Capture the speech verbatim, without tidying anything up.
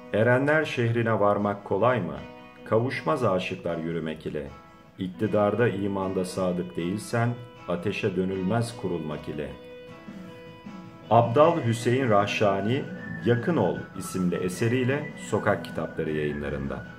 Erenler şehrine varmak kolay mı? Kavuşmaz aşıklar yürümek ile. İktidarda imanda sadık değilsen, ateşe dönülmez kurulmak ile. Abdal Hüseyin Rahşani, Yakın Ol isimli eseriyle Sokak Kitapları Yayınlarında.